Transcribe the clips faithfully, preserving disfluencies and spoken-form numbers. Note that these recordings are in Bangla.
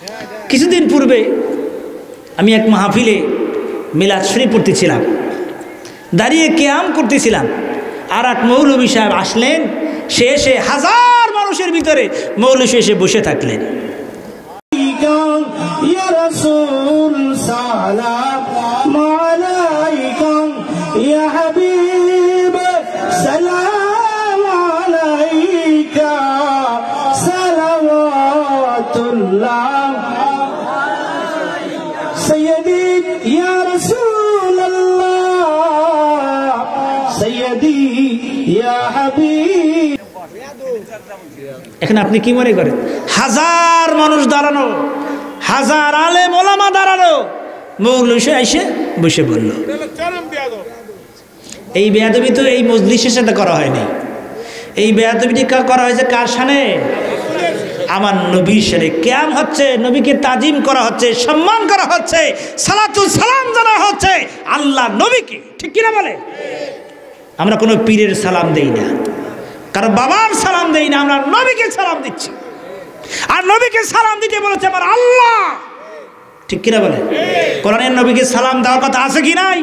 কিছুদিন পূর্বে আমি এক মাহফিলে মিলাদ শরীফ পড়তেছিলাম, দাঁড়িয়ে কিয়াম করতেছিলাম, আর এক মৌলভী সাহেব আসলেন। সে এসে হাজার মানুষের ভিতরে মৌলভী এসে বসে থাকলেন। এখানে আপনি কি মনে করেন? হাজার মানুষ দাঁড়ানো, হাজার আলেম ওলামা দাঁড়ানো, মৌলভী এসে বসে বলল। এই বেয়াদবি তো এই মজলিসের সাথে করা হয়নি, এই বেয়াদবিটি করা হয়েছে কার শানে? আমার নবীর শানে। কিয়াম হচ্ছে নবীকে তাজিম করা হচ্ছে, সম্মান করা হচ্ছে, সালাতু সালাম জানা হচ্ছে আল্লাহ নবীকে। ঠিক কিনা বলে? আমরা কোনো পীরের সালাম দেই না, কারণ বাবার সালাম দেই না, আমরা নবীকে সালাম দিচ্ছি। আর নবীকে সালাম দিতে বলেছে আমার আল্লাহ। ঠিক কিনা বলে? কোরআনের নবীকে সালাম দেওয়ার কথা আছে কি নাই?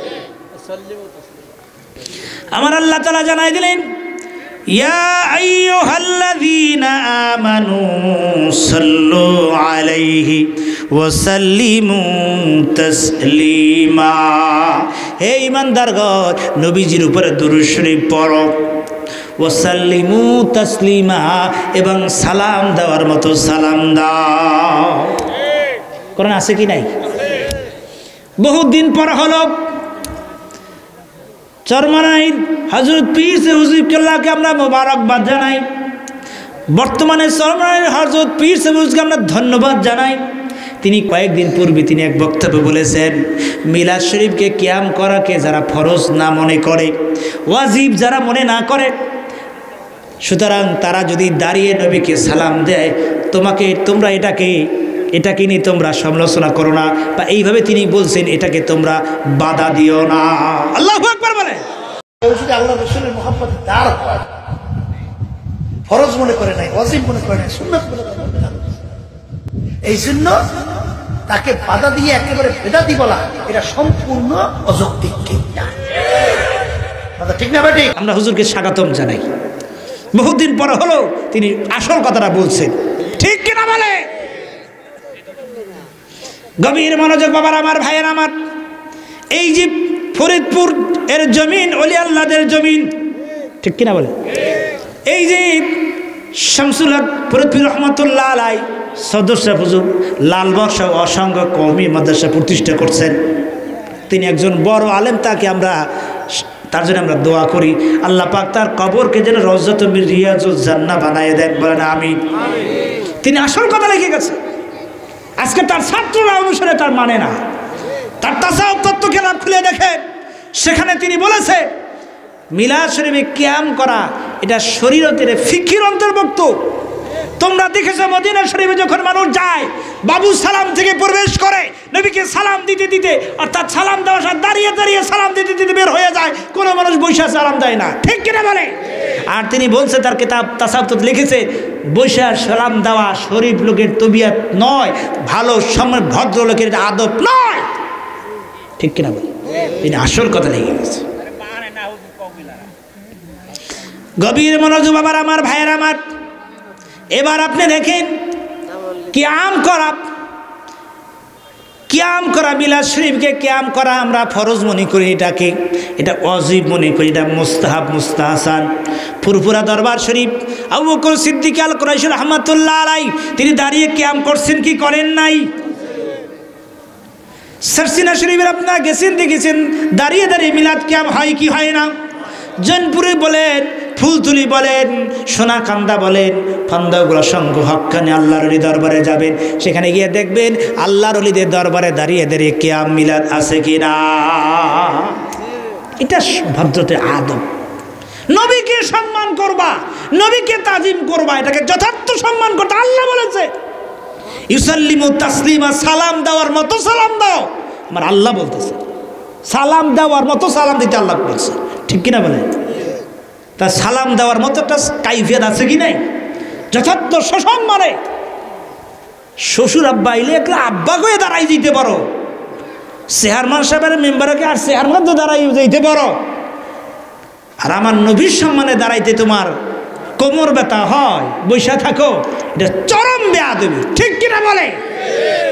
আমার আল্লাহ তাআলা জানাই দিলেন, ইয়া আইয়ুহাল্লাযীনা আমানু সাল্লু আলাইহি ওয়া সাল্লিমু তাসলিমা। হে ঈমানদারগণ, নবীজির উপরে দুরূদ শরীফ পড়ো। ওয়া সাল্লিমু তাসলিমা, এবং সালাম দেওয়ার মতো সালাম দাও। কোরআন আছে কি নাই? বহুত দিন পর হলো চরমনাইর হযরত পীর হুজুর কেল্লাকে আমরা মোবারকবাদ জানাই। বর্তমানে চরমনাইর হযরত পীর হুজুরকে আমরা ধন্যবাদ জানাই। তিনি কয়েকদিন পূর্বে তিনি এক বক্তব্য বলেছেন, মিলাদ শরীফকে কিয়াম করাকে যারা ফরজ না মনে করে, ওয়াজিব যারা মনে না করে, সুতরাং তারা যদি দাঁড়িয়ে নবীকে সালাম দেয়, তোমাকে তোমরা এটাকে এটাকে নিয়ে তোমরা সমালোচনা করো না, বা এইভাবে তিনি বলছেন এটাকে তোমরা বাধা দিও না। আল্লাহু আকবার বলে। আল্লাহ রাসূলের মুহাব্বত তার ফরজ মনে করে নাই, ওয়াজিব মনে করে নাই, সুন্নাত মনে করে নাই। এই জন্য তাকে বাধা দিয়ে একেবারে বেদাতি বলা, এটা সম্পূর্ণ অযৌক্তিক। ঠিক না ভাই? আমরা হুজুরকে স্বাগতম জানাই। বহুদিন পর হলো তিনি আসল কথাটা বলছেন। ঠিক কিনা বলে? গভীর মনোযোগ বাবার আমার, ভাইয়ের আমার। এই যে ফরিদপুর এর জমিন ওলি আল্লাহদের জমিন, ঠিক কিনা বলে? এই যে শামসুল হক ফরিদপুর রহমতুল্লাহ আলাই সদস্য হুজুর লালবাগ সহ অসংখ্য কওমি মাদ্রাসা প্রতিষ্ঠা করছেন। তিনি একজন বড় আলেম, তাকে আমরা তার জন্য আমরা দোয়া করি, আল্লাহ পাক তার কবরকে যেন রওজাতুল মিন রিয়াজুল জান্নাহ বানায় দেন, বলেন আমিন। তিনি আসল কথা লিখে গেছে। আজকে তার ছাত্ররা অনুসারে তার মানে না। তার তাসাউফ তত্ত্ব কিতাব খুলে দেখেন, সেখানে তিনি বলেছে মিলাদ শরীফে কিয়াম করা এটা শরীয়তের ফিকির অন্তর্ভুক্ত। তোমরা দেখেছো মদিনা শরীফে যখন মানুষ যায়, বাবু সালাম থেকে প্রবেশ করে, নবীকে সালাম দিতে দিতে, অর্থাৎ সালাম দেওয়ার সাথে দাঁড়িয়ে দাঁড়িয়ে সালাম দিতে দিতে বের হয়ে যায়, কোনো মানুষ বৈশা সালাম দেয় না। ঠিক কিনা বলে? আর তিনি বলছে, তার কিতাব তাসাউফ লিখেছে, বৈশা সালাম দেওয়া শরীফ লোকের তবিয়ত নয়, ভালো সময় ভদ্র লোকের আদব নয়। ঠিক কিনা বলে? তিনি আসল কথা লিখে গেছে। গভীর মনোযোগ বাবার আমার, ভাইয়ের আমার। এবার আপনি দেখেন, কিয়াম করা কিয়াম করা মিলাদ শরীফকে কিয়াম করা আমরা ফরজ মনে করি, এটাকে এটা ওয়াজিব মনে করি, এটা মুস্তাহাব মুস্তাহসান। ফুরফুরা দরবার শরীফ আবু বকর সিদ্দিক আল কুরাইশি রাহমাতুল্লাহ আলাইহি তিনি দাঁড়িয়ে কিয়াম করছেন কি করেন নাই? সারসিনা শরীফের আপনারা গেছেন, দেখেছেন দাঁড়িয়ে দাঁড়িয়ে মিলাদ কিয়াম হয় কি হয় না? জৈনপুরে বলেন, ফুলতুলি বলেন, সোনাকান্দা বলেন, ফান্দাগুলো সংঘ হক্কানি আল্লাহর অলি দরবারে যাবেন, সেখানে গিয়ে দেখবেন আল্লাহর অলিদের দরবারে দাঁড়িয়ে দাঁড়িয়ে কিয়াম মিলাদ আছে কিনা। এটা ভদ্রতে আদব। নবীকে সম্মান করবা, নবীকে তাজিম করবা, এটাকে যথার্থ সম্মান করতে আল্লাহ বলেছে। ইউসাল্লিমু তাসলিমা, সালাম দেওয়ার মতো সালাম দাও, আমার আল্লাহ বলতেছে। সালাম দেওয়ার মতো সালাম দিতে আল্লাহ বলছে। ঠিক কিনা বলে? তা সালাম দেওয়ার মতো একটা কাইফিয়ত আছে কি নাই? যথার্থ সসম্মানে শ্বশুর আব্বা আইলে একলা আব্বা কয়ে দাঁড়াই যেতে পারো, চেয়ারম্যান সাহেবের মেম্বারকে আর চেয়ারম্যান তো দাঁড়াই যেতে পারো, আর আমার নবীর সম্মানে দাঁড়াইতে তোমার কোমর ব্যথা হয়, বৈশা থাকো, এটা চরম বেয়াদবি। ঠিক কিনা বলে?